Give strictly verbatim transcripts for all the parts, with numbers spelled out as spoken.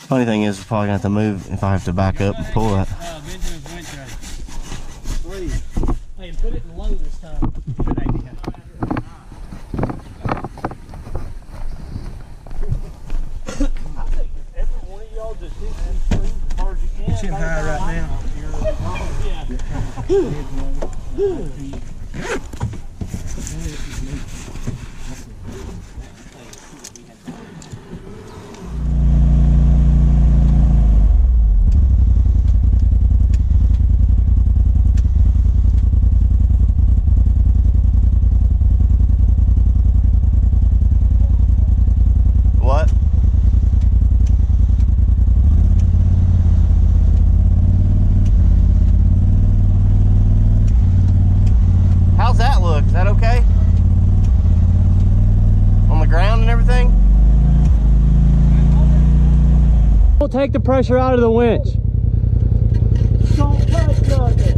Funny thing is, we're probably gonna have to move if I have to back up and pull it. Uh, Benjamin's winch ready. Three. Hey, put it in low this time. Good idea. I think if every one of y'all just hit these trees as hard as you can. It's in high right now. Yeah. Take the pressure out of the winch. Don't touch nothing.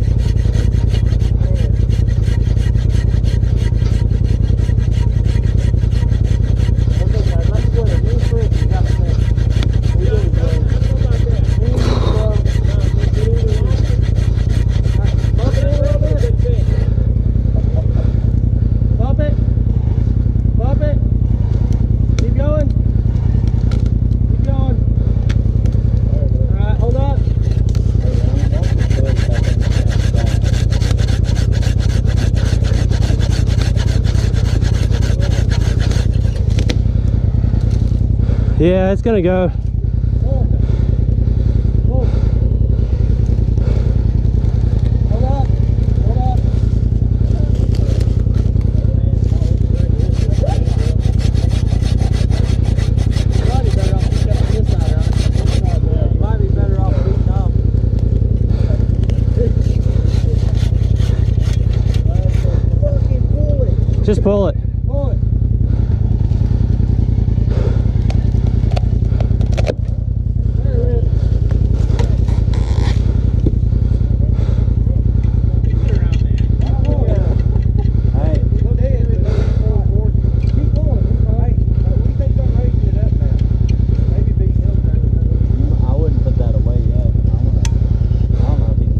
Bump it. Bump it. Keep going. Keep going. Hold up. Yeah, it's gonna go. Hold up. Hold up. Just pull it. Pull it.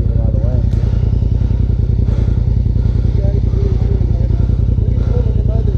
Another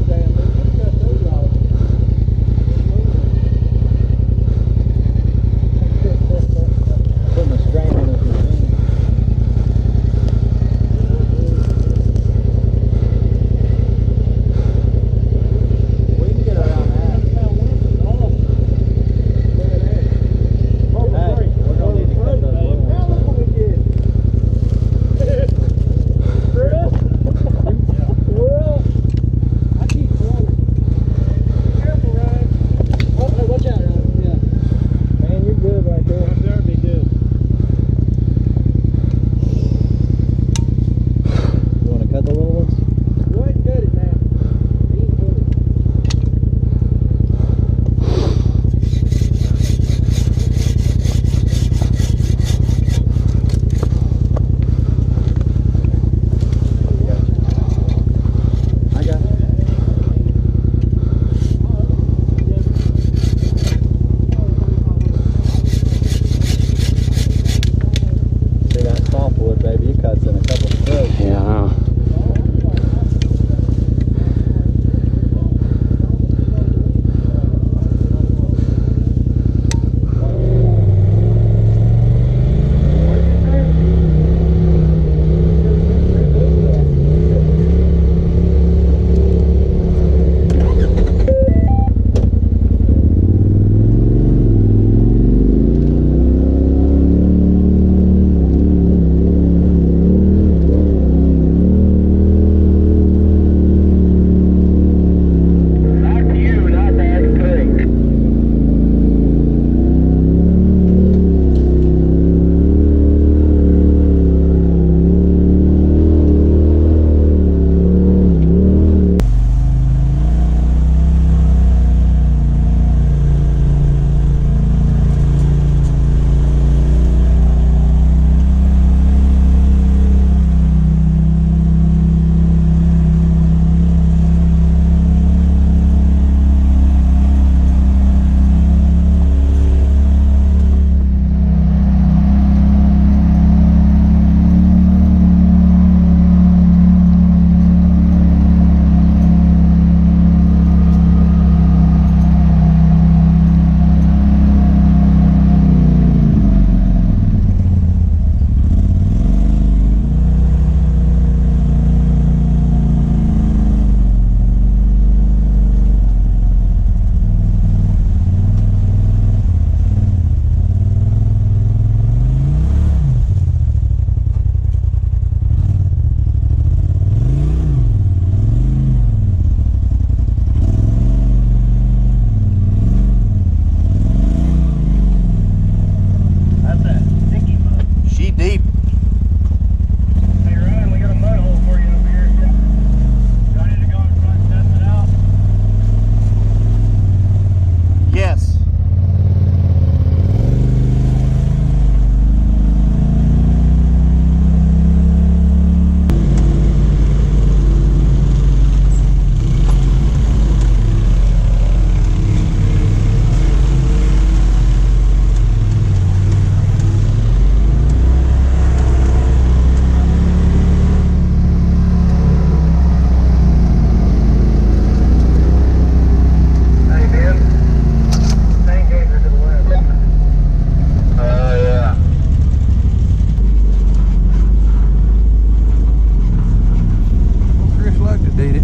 beat it.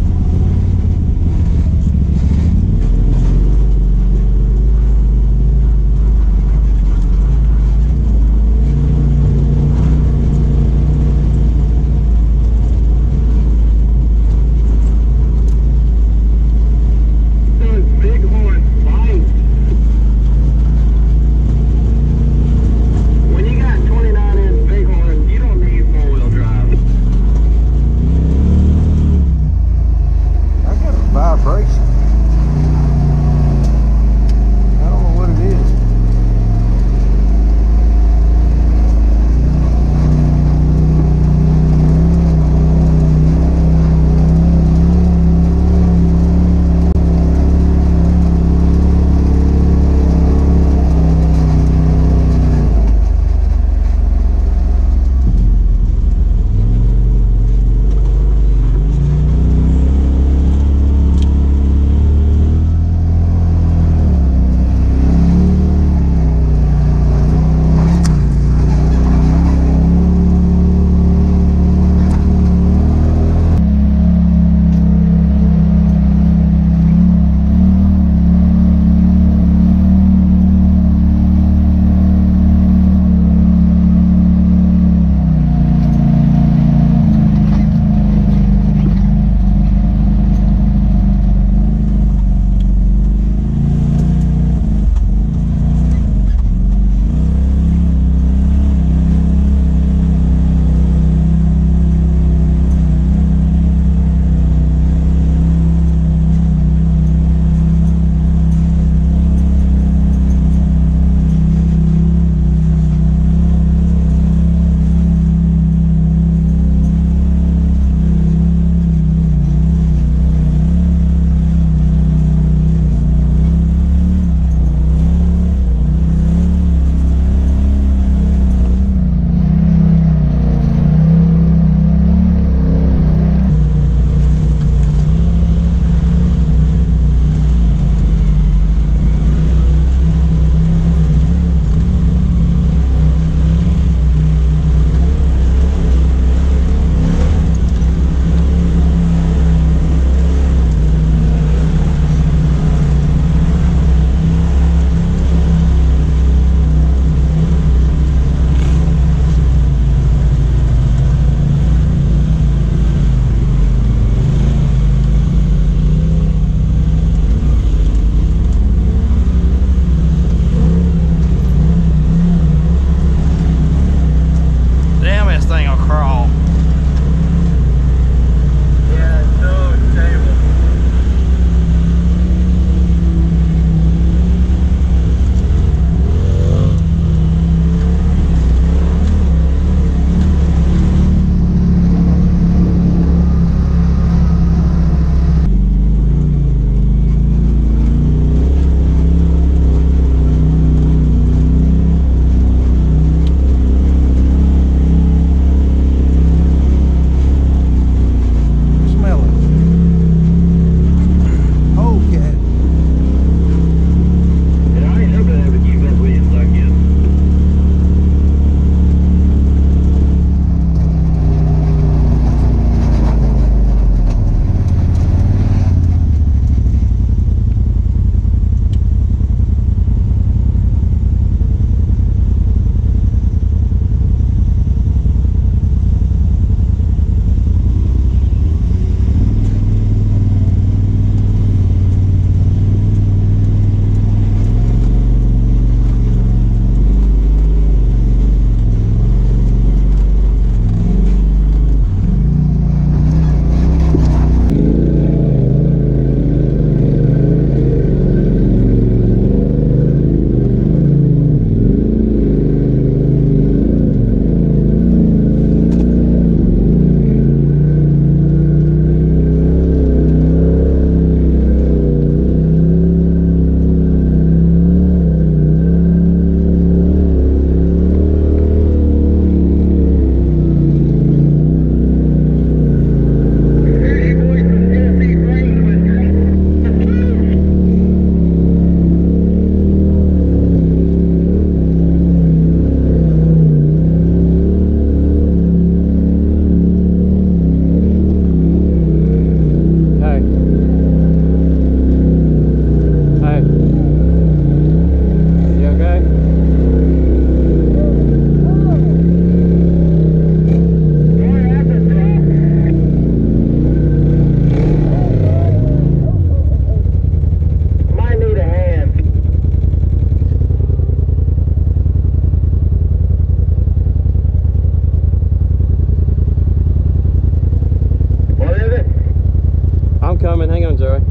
Joey.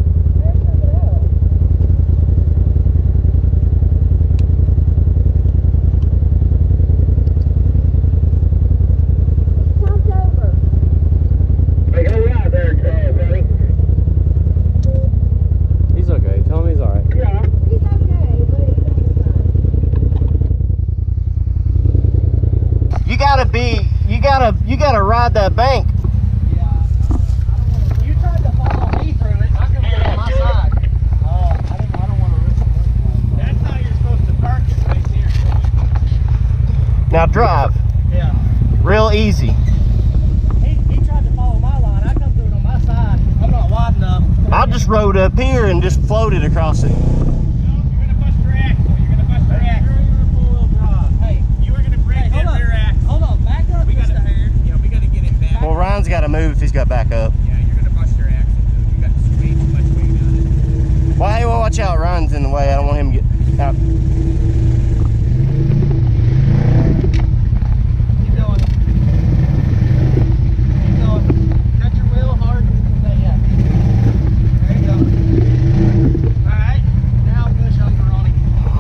He's okay. Tell him he's alright. Yeah, he's okay, but he's You gotta be, you gotta, you gotta ride that bank. Yeah, uh, I don't wanna, you tried to follow me through it. I can get on my side. Oh, I don't, I don't want to risk it. That's how you're supposed to park it right there. Now drive, Yeah. real easy. He, he tried to follow my line. I come through it on my side. I'm not wide enough. I just rode up here and just floated across it. No, you're gonna bust your axle. You're gonna bust your axle. You're gonna four-wheel drive. Hey, you were gonna break Hey, that hold on. rear axle. Hold on, back up We just gotta, a hair. yeah, we gotta get it back. Well, Ryan's got to move if he's got back up. Yeah, you're gonna bust your axle, dude. You got way too much weight on it. Well, hey, well, watch out. Ryan's in the way. I don't want him to get out. Keep going. Keep going. Touch your wheel hard. Yeah, yeah. There you go. Alright, now push over on him.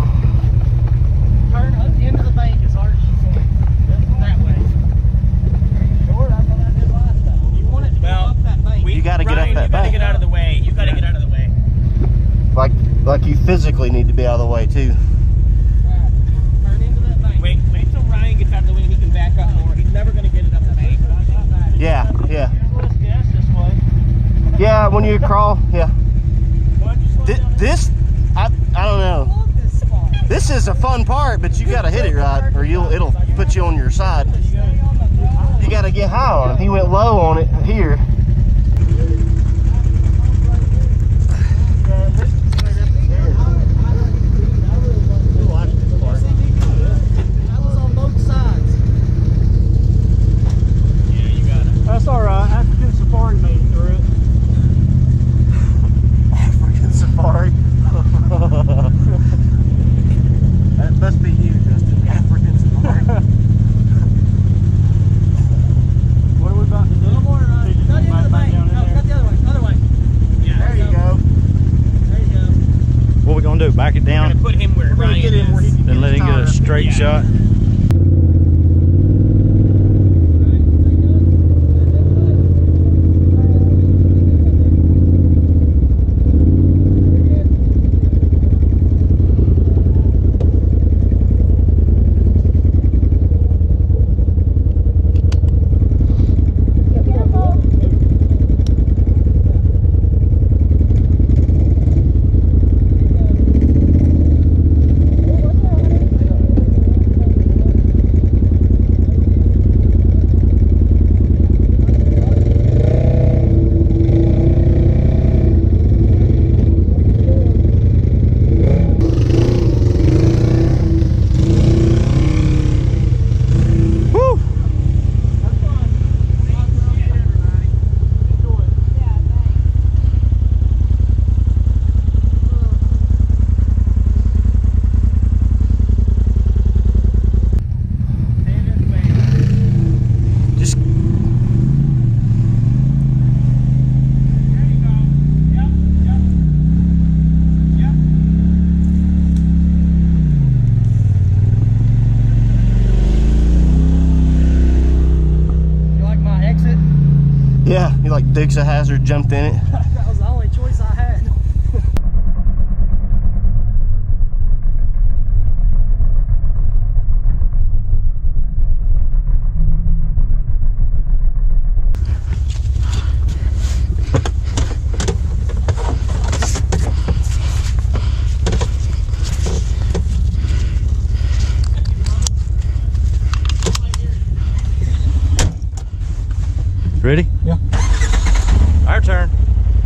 Turn up into the bank as hard as you can. That way. Are you sure? That's what I did last time. You want it to Well, go up that bank. You got to get Ryan, up that you gotta bank. get out of the way. You gotta get out of the way. Like, like you physically need to be out of the way too. Alright, turn into that bank. Wait, wait till Ryan gets out of the way and he can back up more. He's never gonna get it up the bank. Yeah, yeah, Here's less gas this way. yeah. When you crawl, yeah. Why don't you slow Th down? this, I, I don't know. love this spot. This is a fun part, but you got to hit it right, or you'll it'll put you on your side. You got to get high on him. He went low on it here. That was on both sides. Yeah, you got it. That's alright. African Safari made it through it. African safari. That must be you, Justin. African safari. What are we about to do? Little more, Ryan. Take Cut this into back the bank. down in No, there. cut the other way. Other way. Yeah. There you go. There you go. What we gonna do? Back it We're down gonna put him where We're gonna Ryan get him where he is. can and let him get a straight Yeah. shot. Just You like my exit? yeah, you like Dukes of Hazzard jumped in it. That was the only choice I had. Ready? Yeah. Our turn.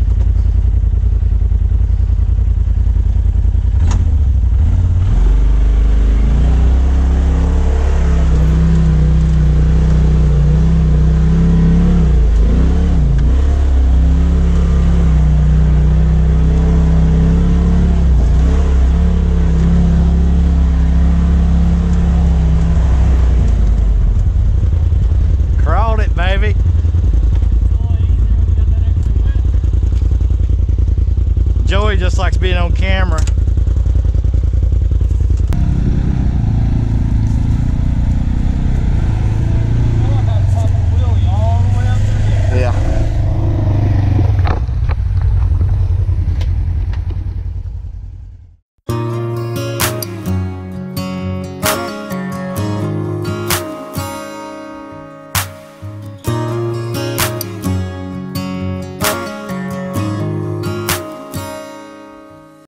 Joey just likes being on camera.